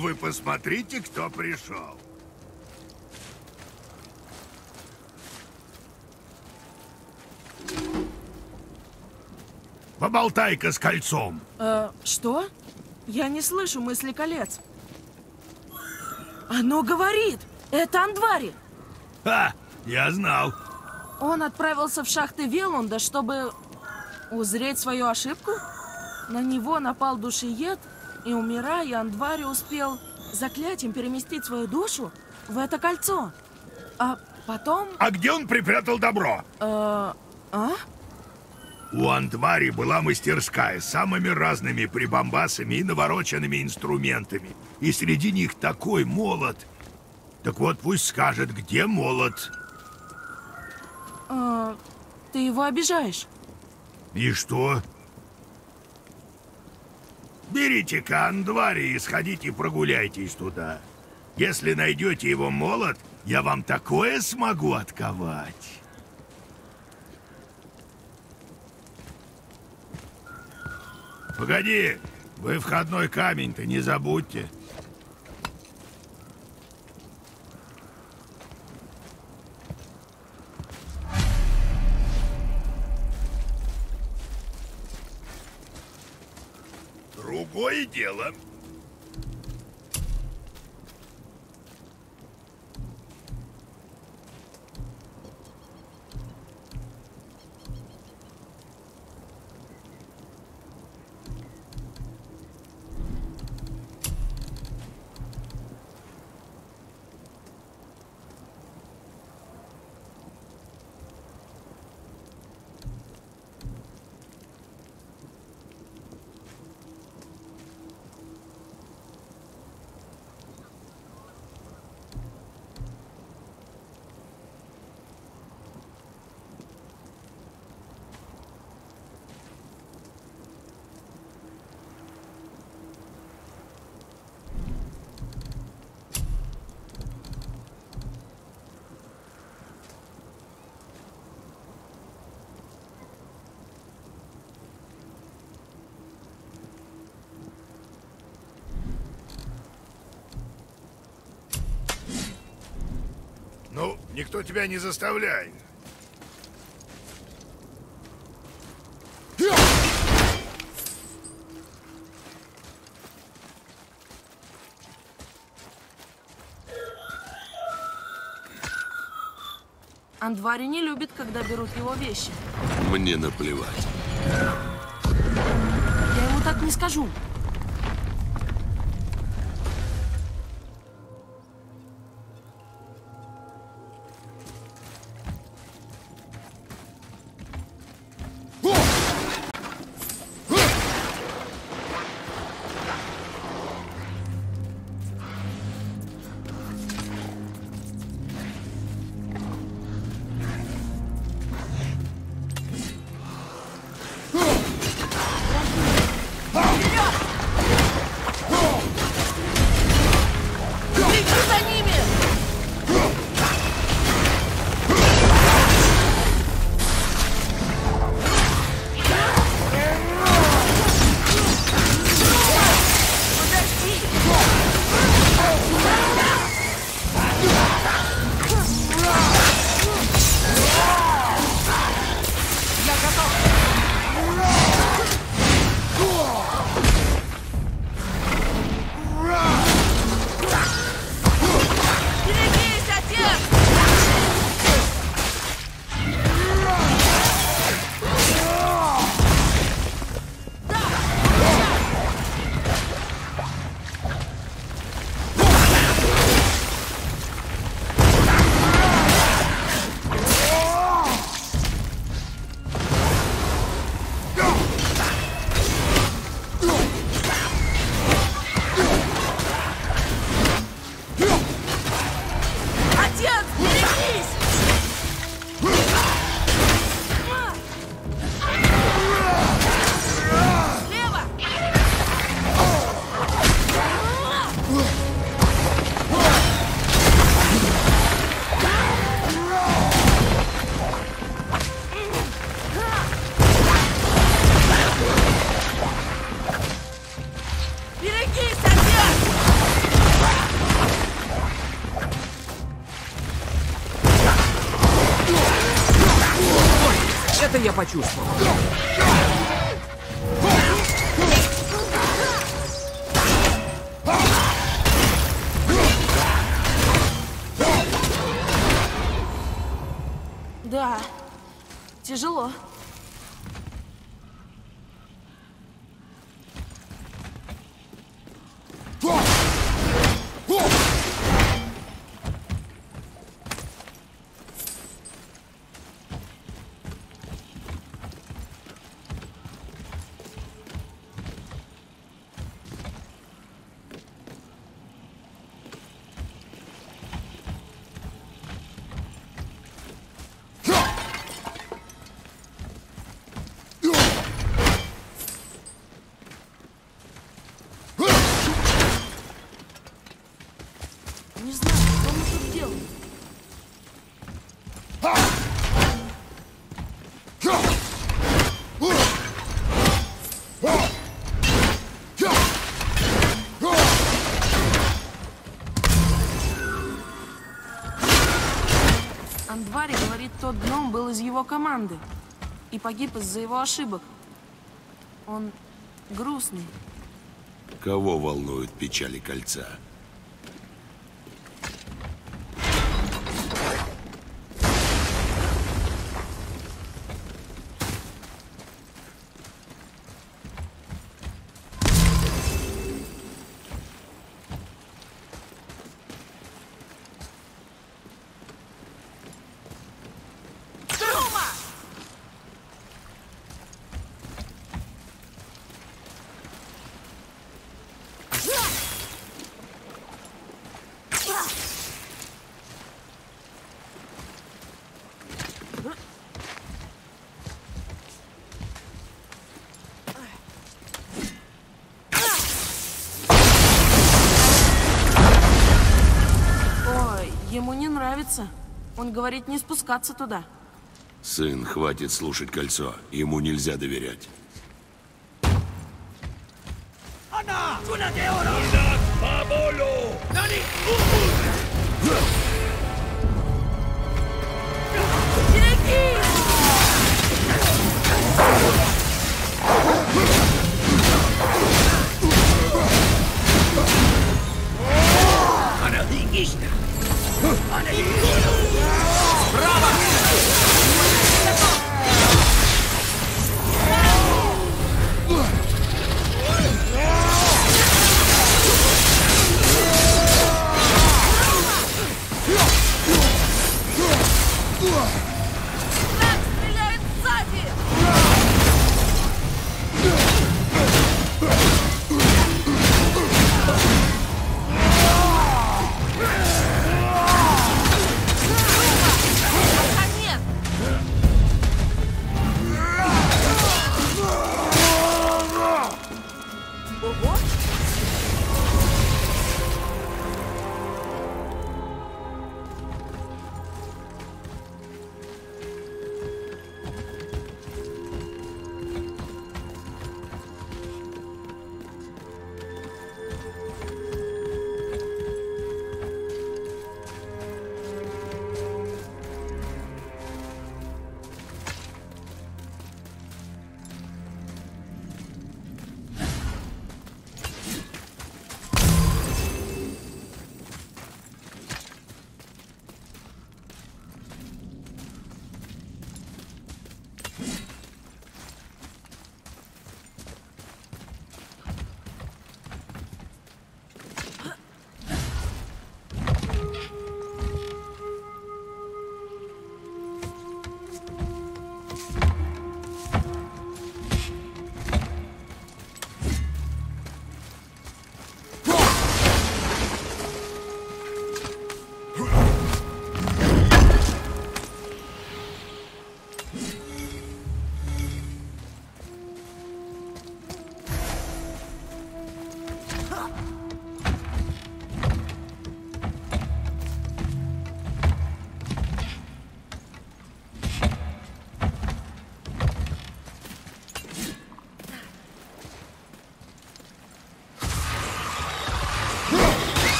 вы посмотрите, кто пришел. Поболтай-ка с кольцом. Что? Я не слышу мысли колец. Оно говорит! Это Андвари! Ха! Я знал. Он отправился в шахты Велунда, чтобы узреть свою ошибку? На него напал душеед, и, умирая, Андвари успел заклятием переместить свою душу в это кольцо. А потом... А где он припрятал добро? У Андвари была мастерская с самыми разными прибамбасами и навороченными инструментами. И среди них такой молот. Так вот, пусть скажет, где молот. Ты его обижаешь. И что? Берите-ка Андвари и сходите прогуляйтесь туда. Если найдете его молот, я вам такое смогу отковать. Погоди, вы входной камень-то не забудьте. Другое дело. Ну, никто тебя не заставляет. Андвари не любит, когда берут его вещи. Мне наплевать. Я ему так не скажу. Это я почувствовал. Да, тяжело. Не знаю, что мы тут делаем. Андвари говорит, тот гном был из его команды и погиб из-за его ошибок. Он грустный. Кого волнуют печали кольца? Ему не нравится. Он говорит не спускаться туда. Сын, хватит слушать кольцо. Ему нельзя доверять. Стреляет сзади! Нет! Ого!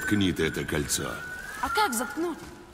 Заткни ты это кольцо. А как заткнуть?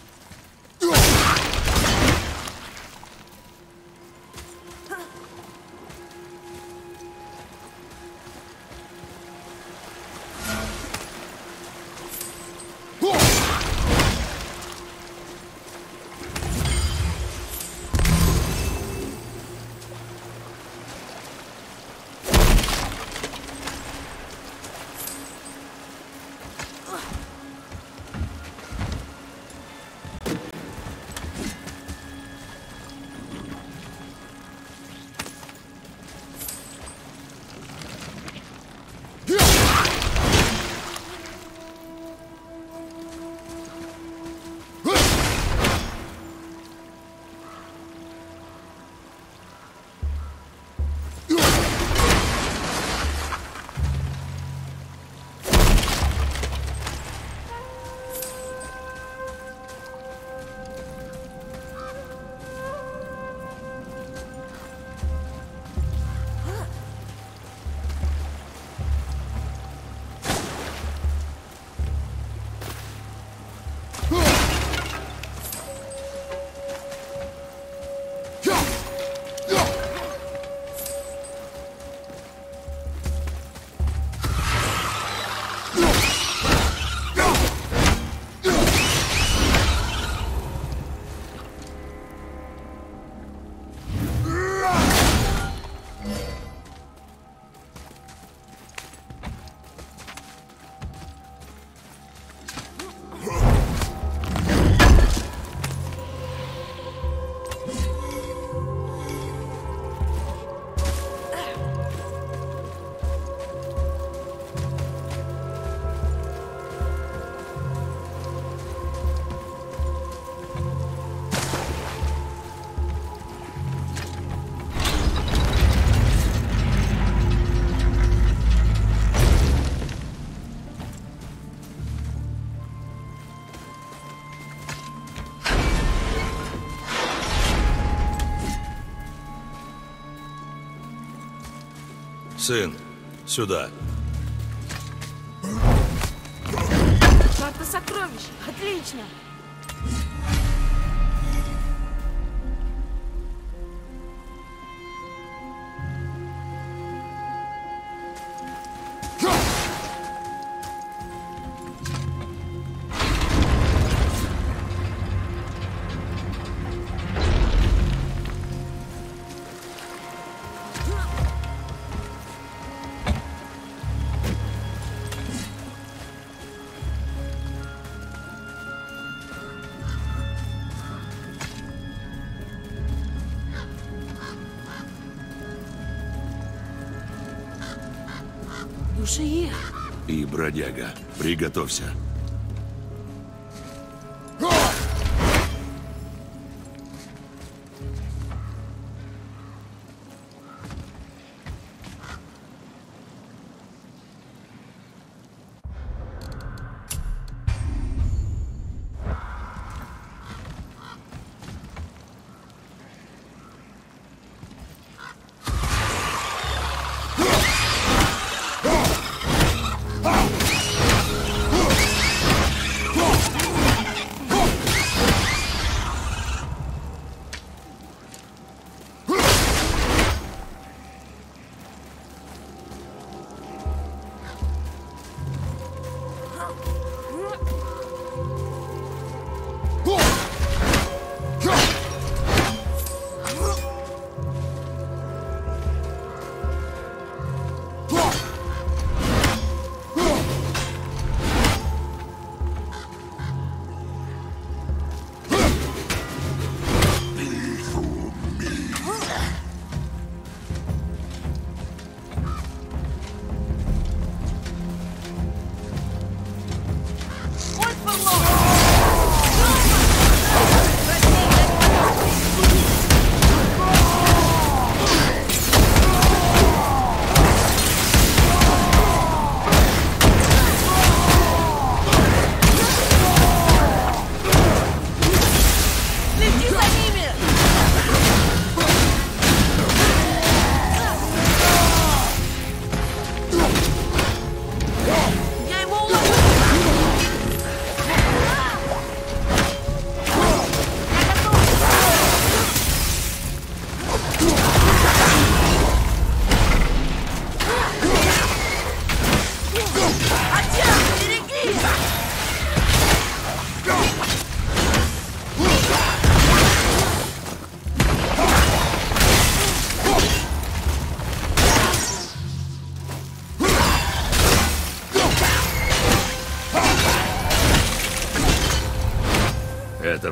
Сын, сюда. Карта сокровищ. Отлично. Душиед. И, бродяга, приготовься.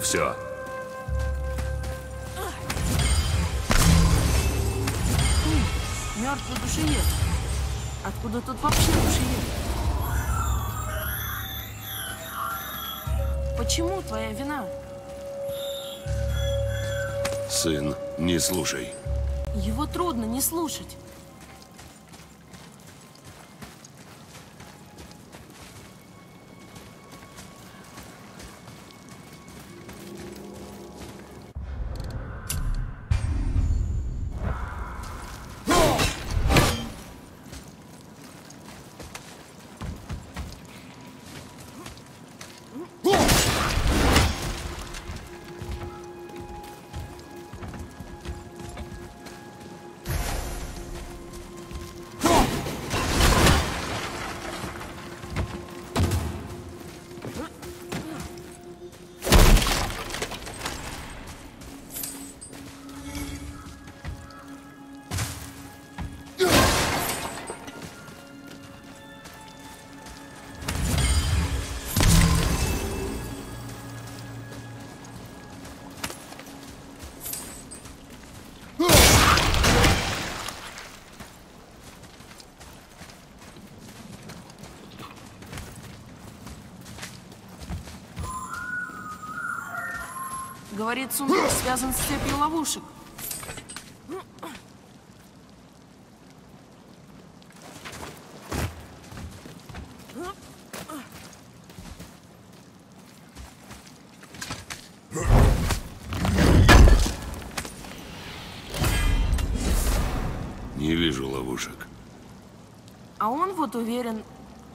все. Мертвый душеед. Откуда тут вообще душеед? Почему твоя вина? Сын, не слушай. Его трудно не слушать. Говорит, сундук связан с цепью ловушек. Не вижу ловушек. А он вот уверен.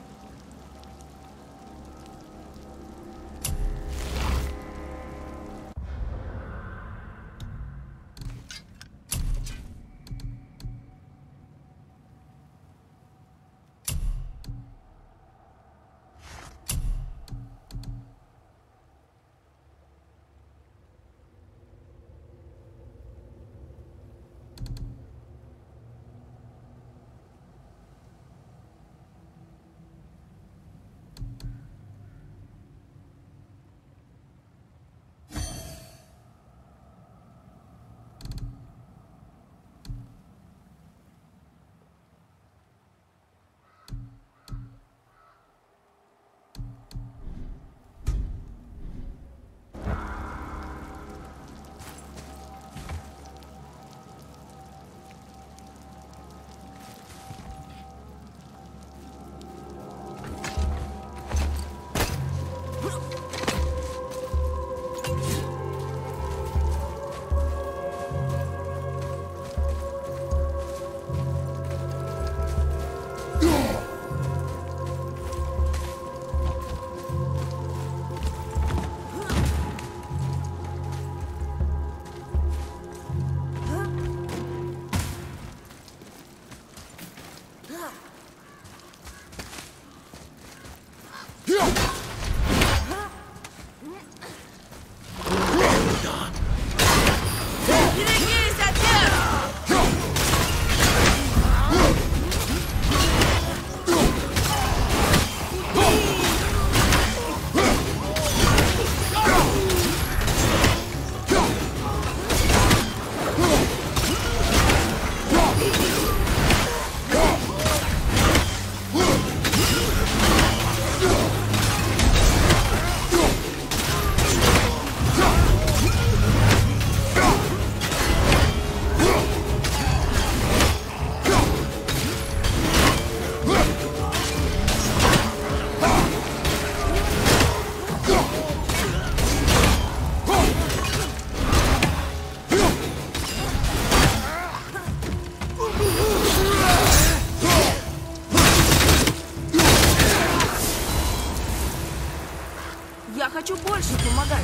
Я хочу больше помогать.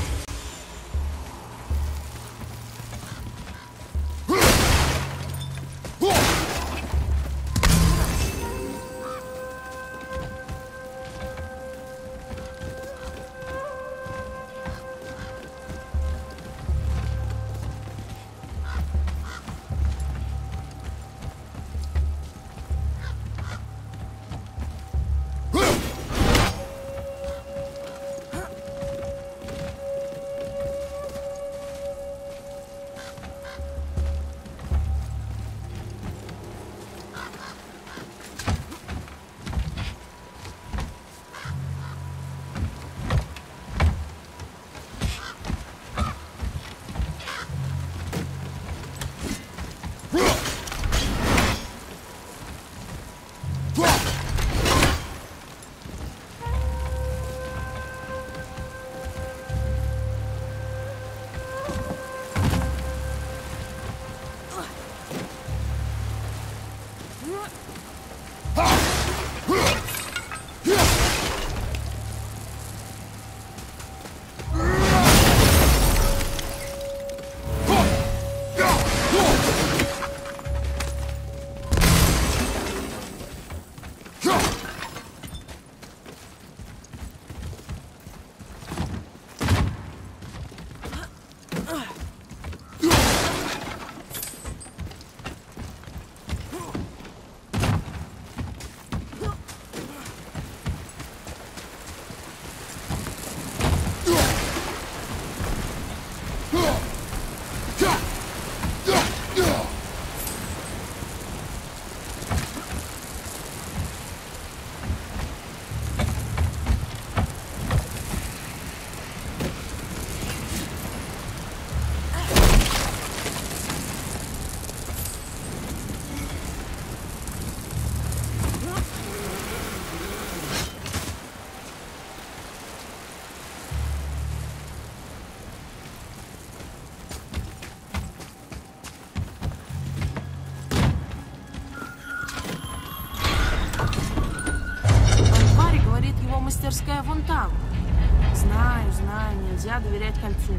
мастерская вон там. Знаю, нельзя доверять кольцу.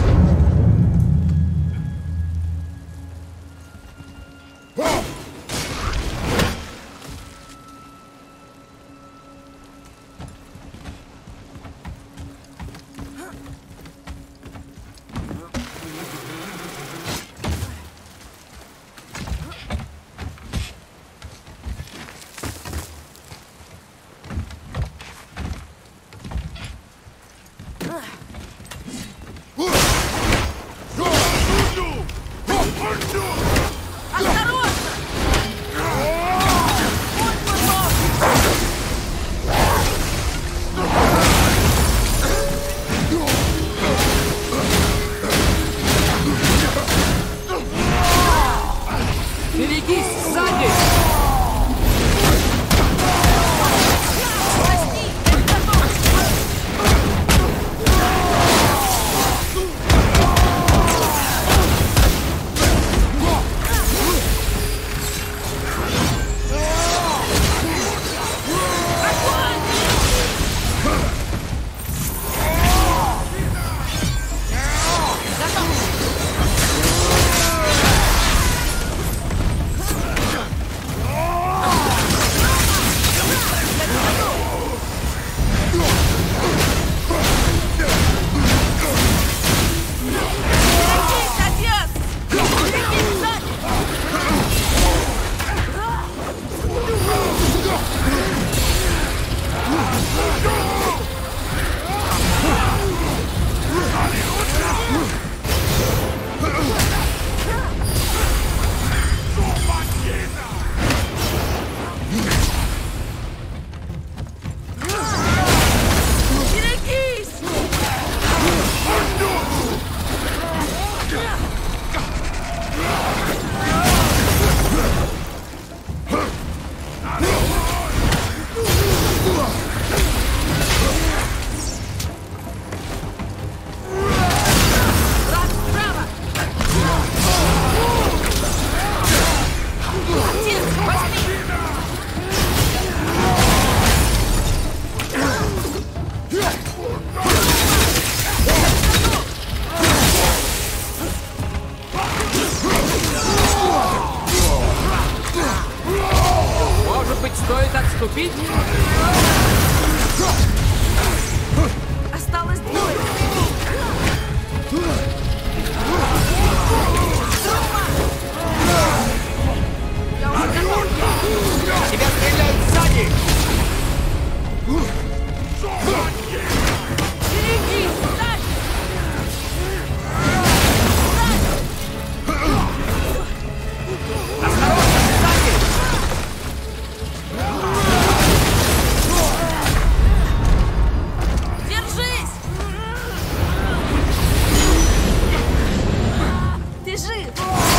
Берегись, сзади! Стоит отступить? Осталось двое. Я уже готов. Тебя стреляют сзади! Берегись! Сзади! Осторожно, сзади! Держись! Ты жив!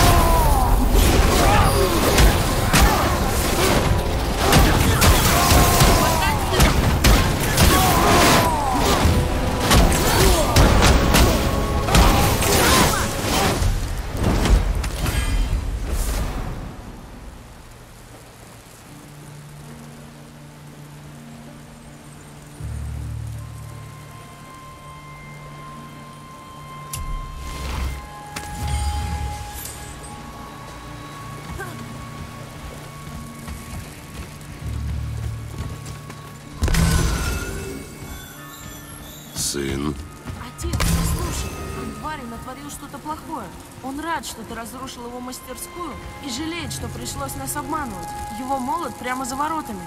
Сын, Отец, послушай, Андвари натворил что-то плохое. Он рад, что ты разрушил его мастерскую и жалеет, что пришлось нас обманывать. Его молот прямо за воротами.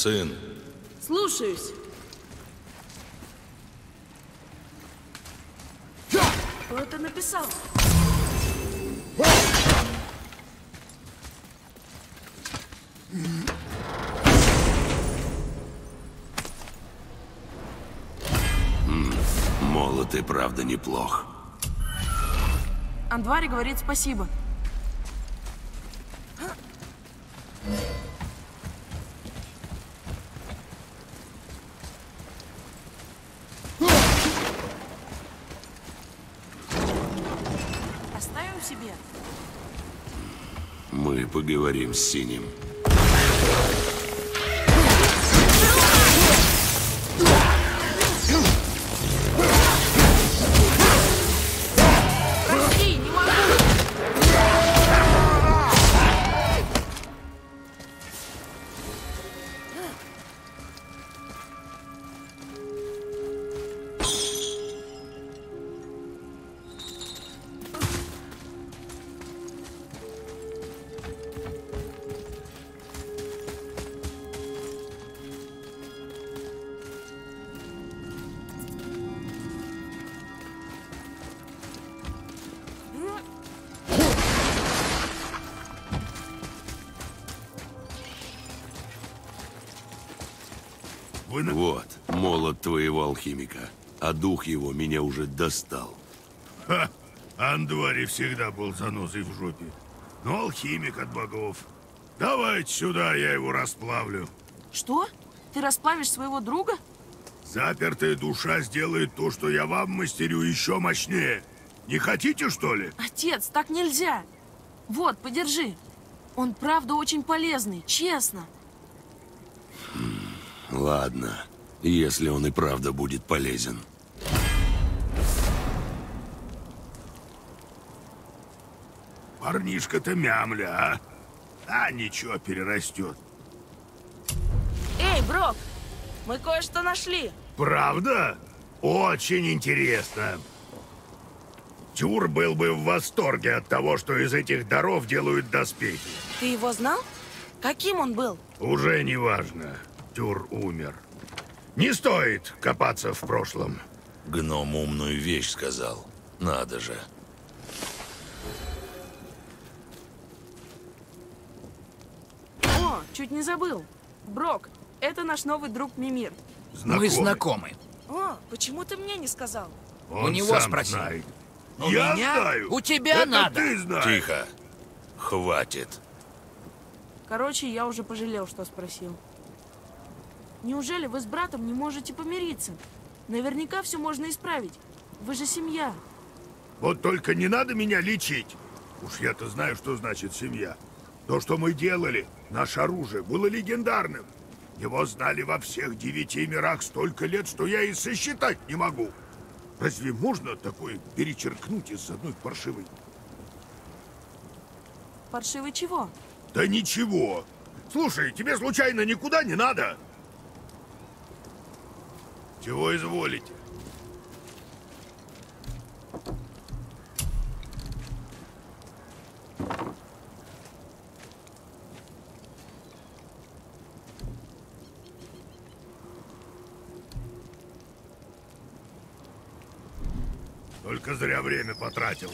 сын. Слушаюсь. Кто это написал? Молот и правда неплох. Андвари говорит спасибо. Оставим себе. Мы поговорим с Синим. Прости, не могу. Вот, молот твоего алхимика. А дух его меня уже достал. Ха! Андвари всегда был занозой в жопе. Но алхимик от богов. Давайте сюда, я его расплавлю. Что? Ты расплавишь своего друга? Запертая душа сделает то, что я вам мастерю, еще мощнее. Не хотите, что ли? Отец, так нельзя. Вот, подержи. Он правда очень полезный, честно. Ладно, если он и правда будет полезен. Парнишка-то мямля, а? А ничего, перерастет. Эй, Брок, мы кое-что нашли. Правда? Очень интересно. Тюр был бы в восторге от того, что из этих даров делают доспехи. Ты его знал? Каким он был? Уже не важно. Тюр умер. Не стоит копаться в прошлом. Гном умную вещь сказал. Надо же. О, чуть не забыл. Брок, это наш новый друг Мимир. Мы знакомы. О, почему ты мне не сказал? Он У него сам спроси. знает. У Я меня? знаю. У тебя Это надо. ты знаешь. Тихо. Хватит. Короче, я уже пожалел, что спросил. Неужели вы с братом не можете помириться? Наверняка все можно исправить. Вы же семья. Вот только не надо меня лечить. Уж я-то знаю, что значит семья. То, что мы делали, наше оружие, было легендарным. Его знали во всех 9 мирах столько лет, что я и сосчитать не могу. Разве можно такое перечеркнуть из одной паршивой? Паршивый чего? Да ничего. Слушай, тебе случайно никуда не надо? Чего изволите? Только зря время потратил.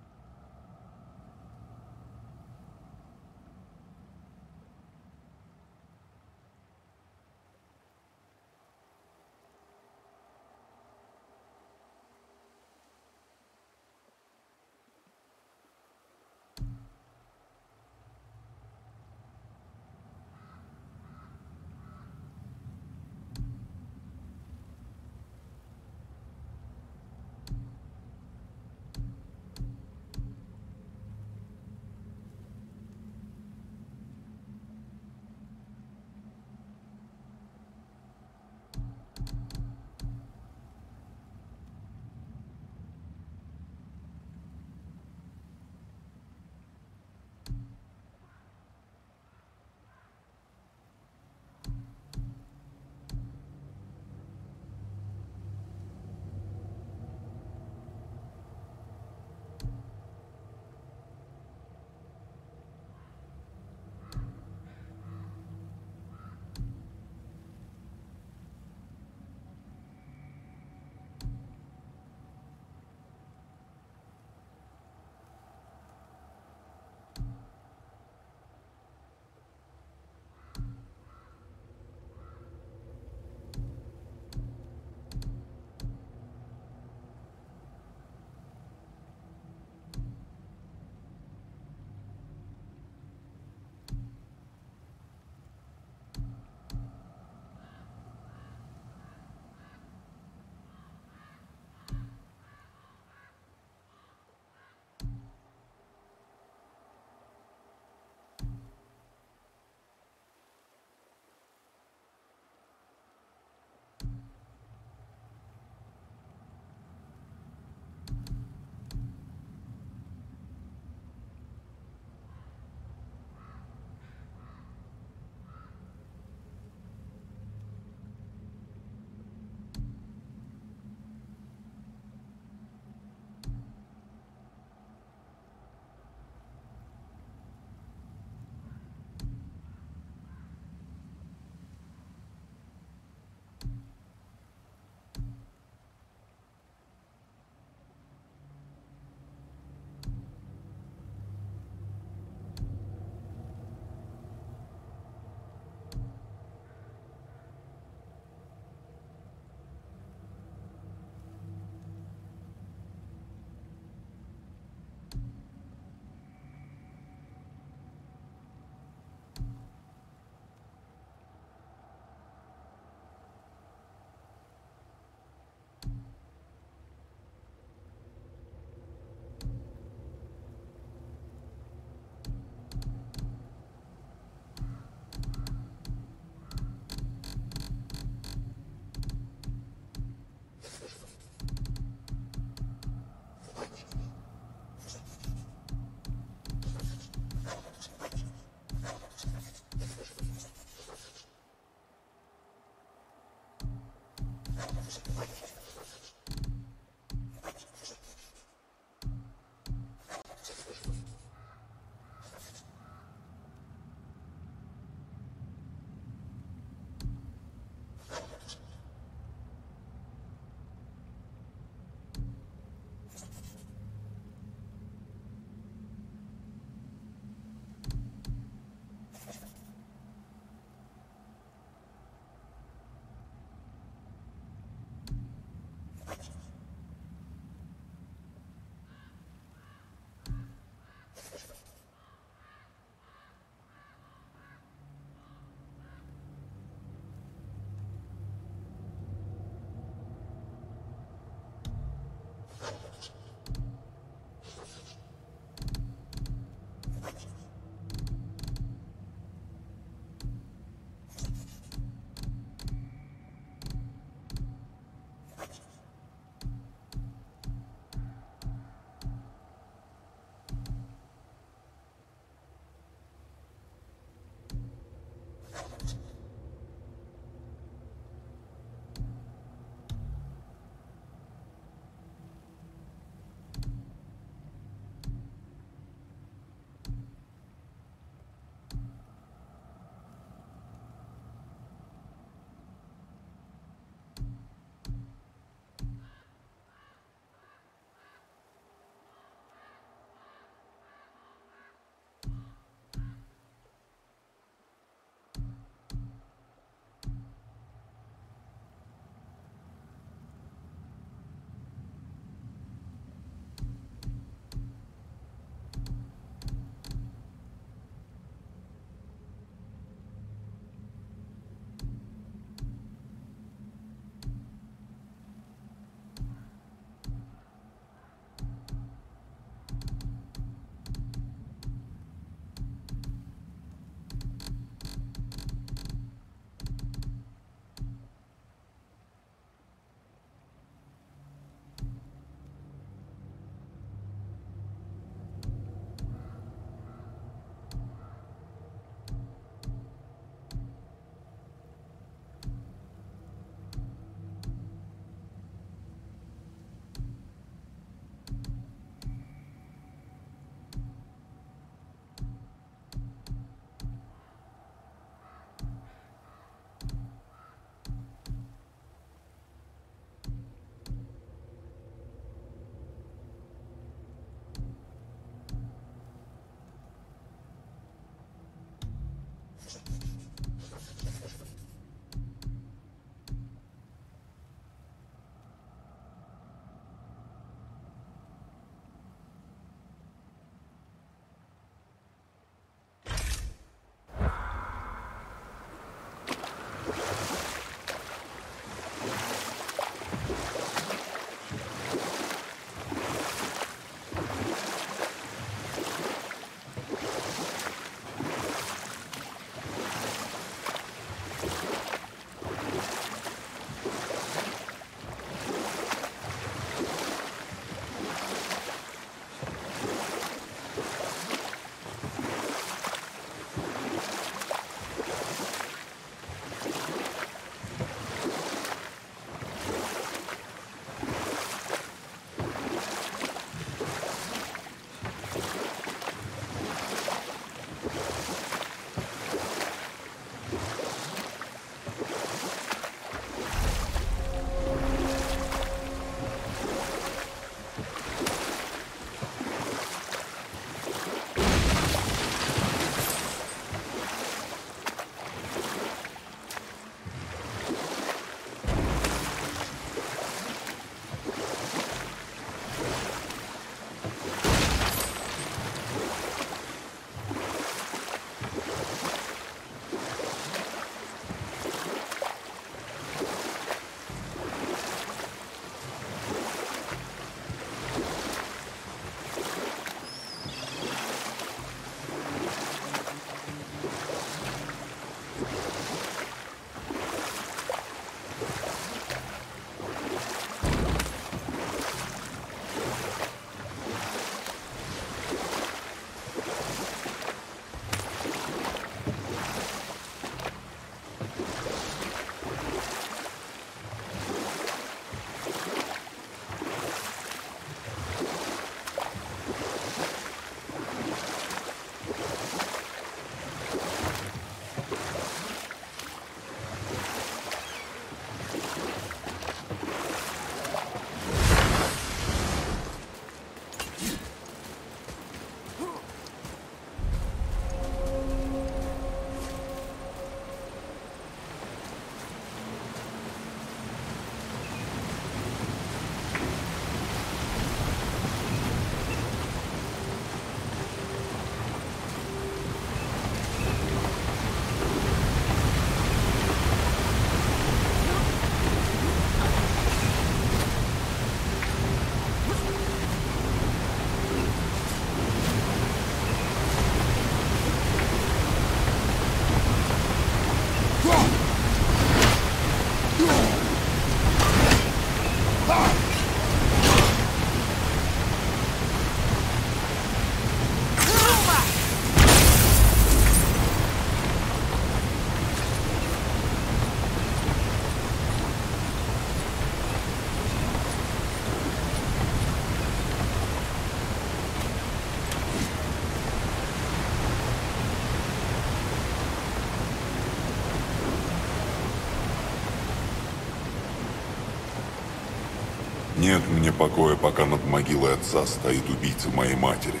Нет мне покоя, пока над могилой отца стоит убийца моей матери.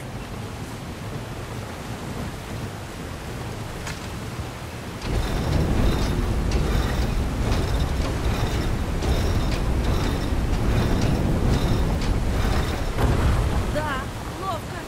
Да, ловко.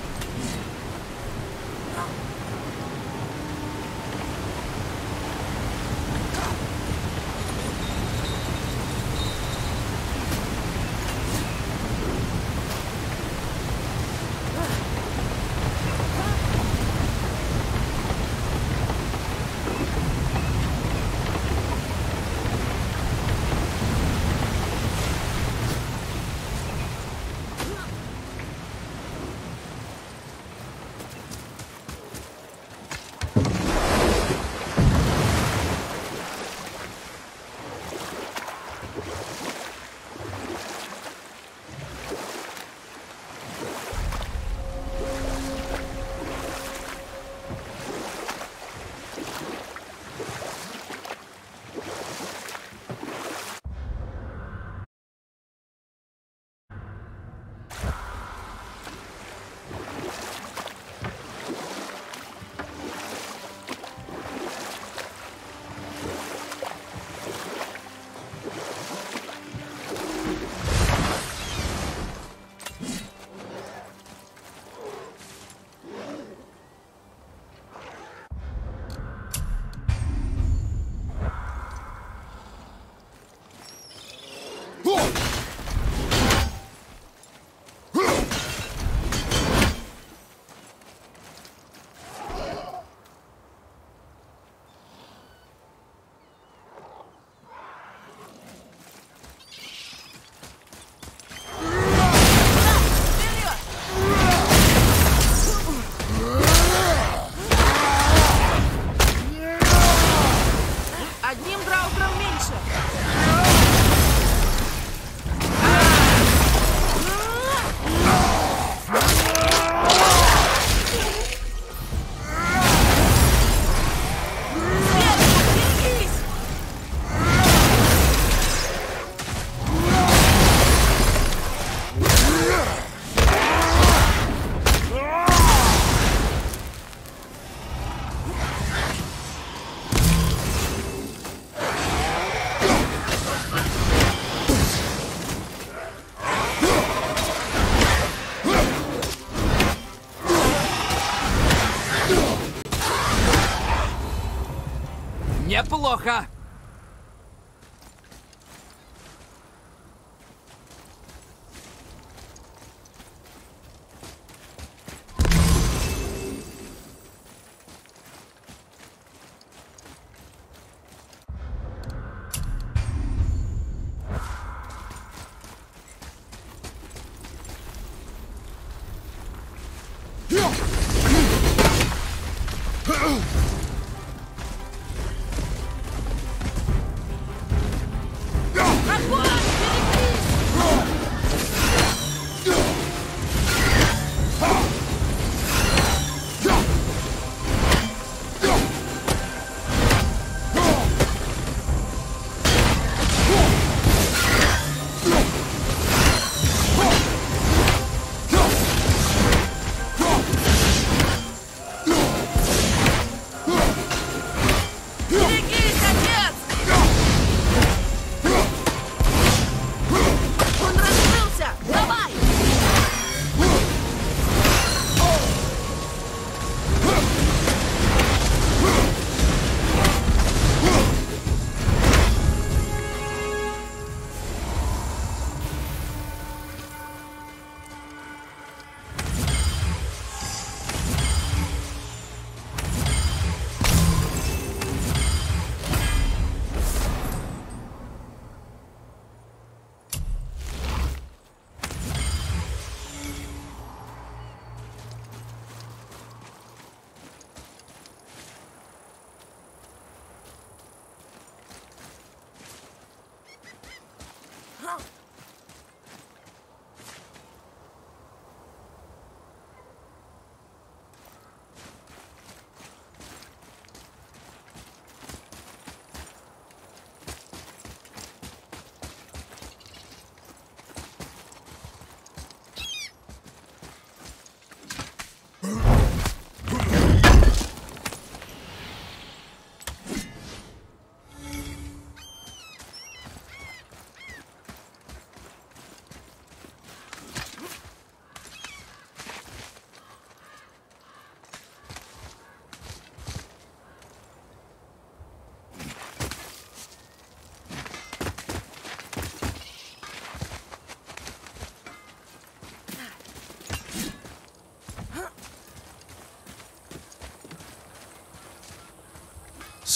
Одним граугром меньше. Неплохо.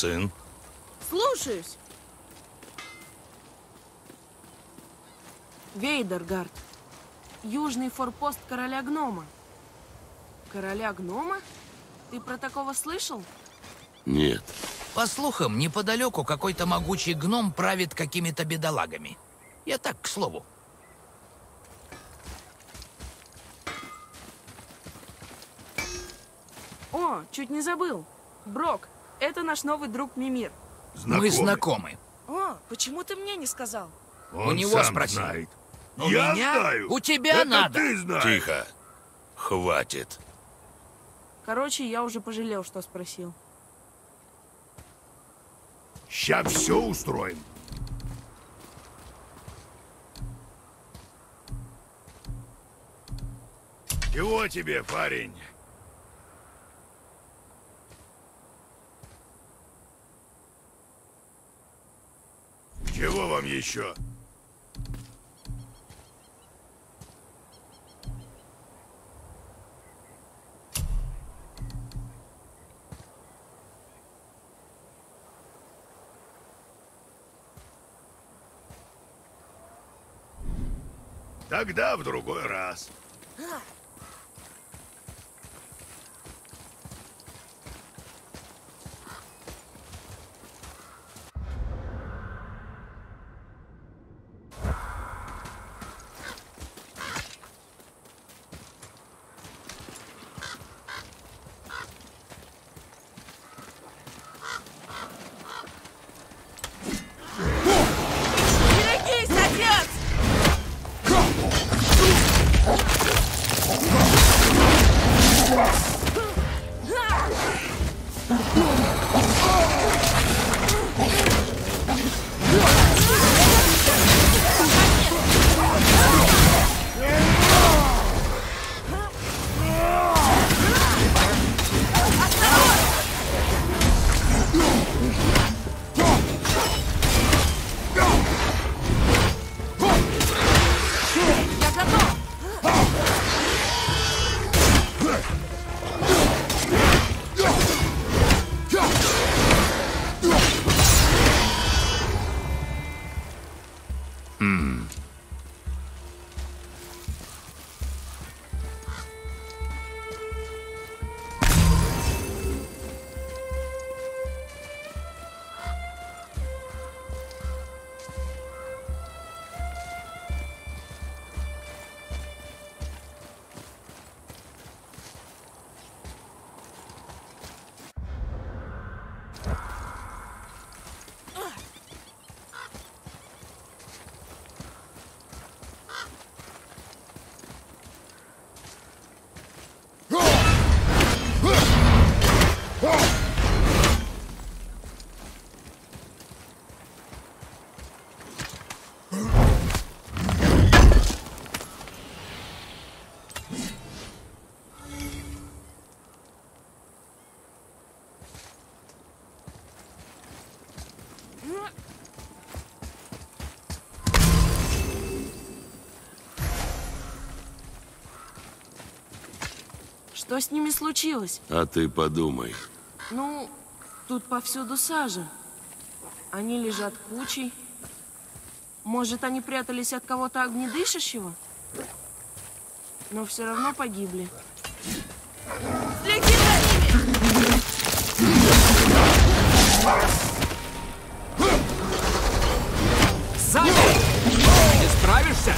сын? Слушаюсь. Вейдергард. Южный форпост короля гнома. Короля гнома? Ты про такого слышал? Нет. По слухам, неподалеку какой-то могучий гном правит какими-то бедолагами. Я так, к слову. О, чуть не забыл. Брок, это наш новый друг Мимир. Мы знакомы. О, почему ты мне не сказал? Он У него сам спроси. знает. У Я меня? знаю. У тебя Это надо. ты знаешь. Тихо. Хватит. Короче, я уже пожалел, что спросил. Ща все устроим. Чего тебе, парень? Чего вам еще? Тогда в другой раз. Берегись, отец! Я готов! Что с ними случилось? А ты подумай. Ну, тут повсюду сажа. Они лежат кучей. Может, они прятались от кого-то огнедышащего? Но все равно погибли. Следи за ними! Сами! Ты справишься?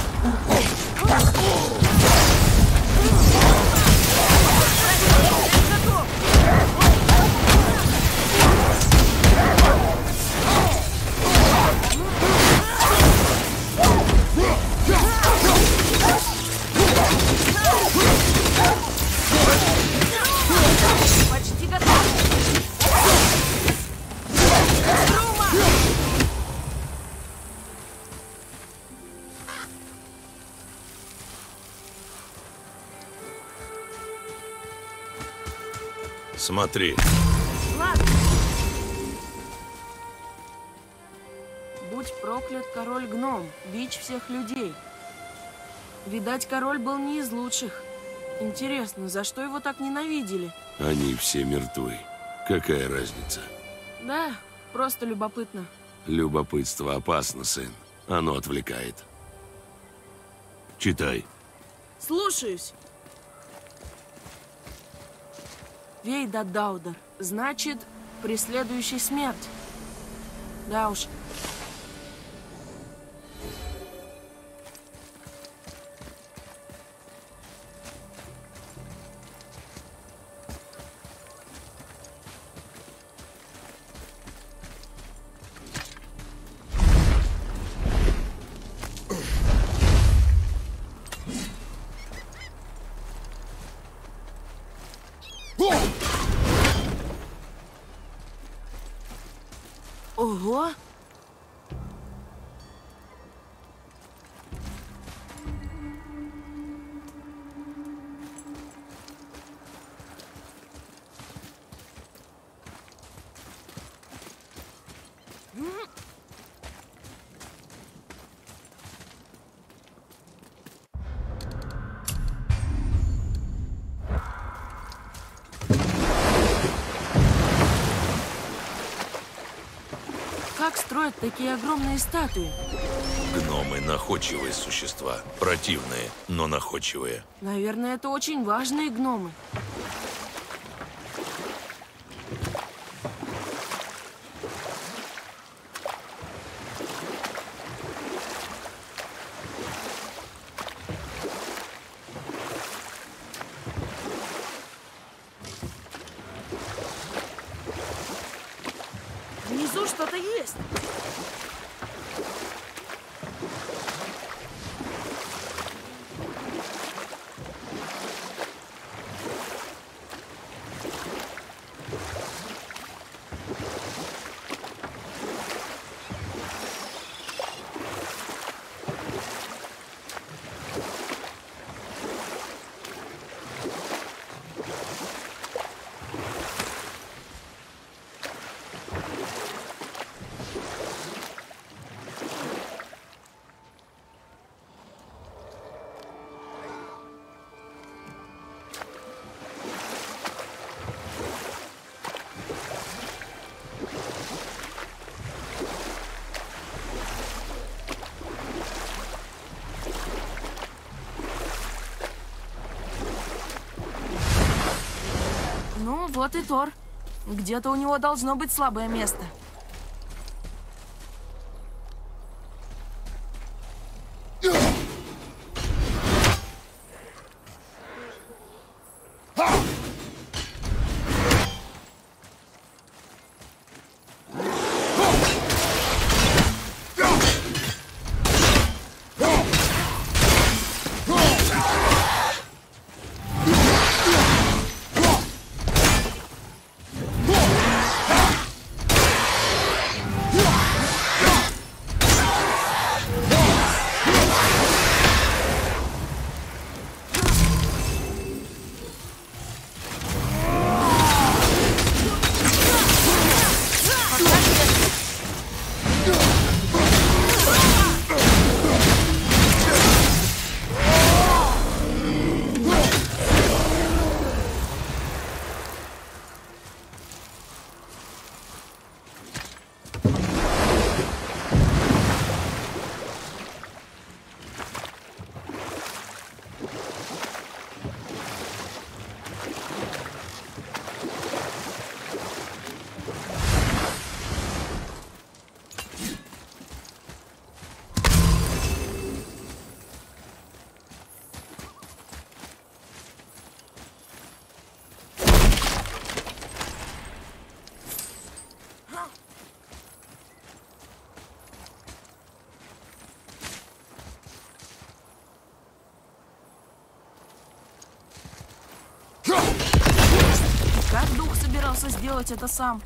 Почти готов! Рума! Смотри. Ладно. Будь проклят король-гном, бич всех людей. Видать, король был не из лучших. Интересно, за что его так ненавидели? Они все мертвы. Какая разница? Да, просто любопытно. Любопытство опасно, сын. Оно отвлекает. Читай. Слушаюсь. Вейда Даудер. Значит, преследующий смерть. Да уж. Ого! Как строят такие огромные статуи? Гномы — находчивые существа. Противные, но находчивые. Наверное, это очень важные гномы. Внизу что-то есть. Ну, вот и Тор. Где-то у него должно быть слабое место. Как дух собирался сделать это сам?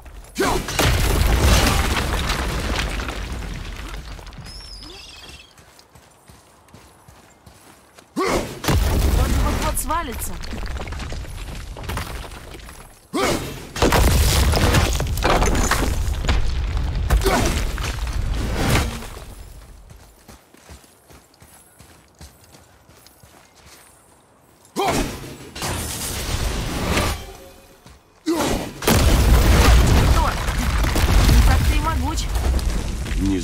Вроде вот-вот свалится.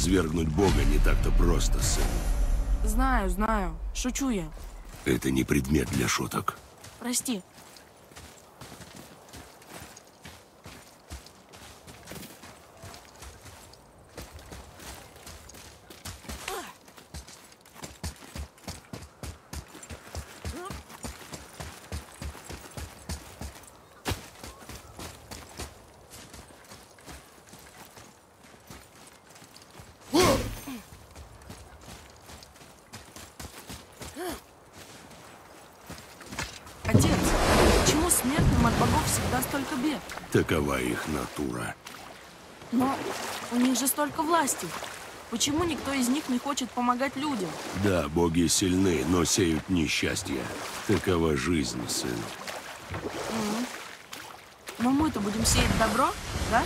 Низвергнуть Бога не так-то просто, сын. Знаю, знаю. Шучу я. Это не предмет для шуток. Прости. Отец, почему смертным от богов всегда столько бед? Такова их натура. Но у них же столько власти. Почему никто из них не хочет помогать людям? Да, боги сильны, но сеют несчастье. Такова жизнь, сын. Но мы-то будем сеять добро, да?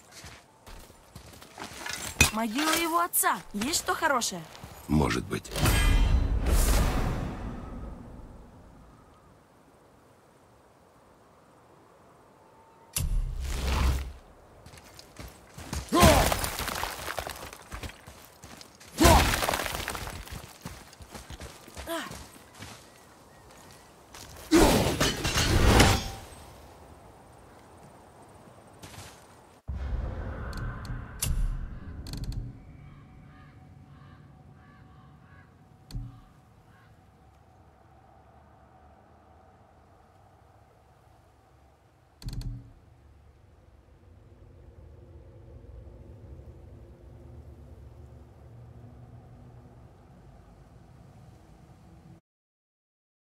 Могила его отца. Есть что хорошее? Может быть.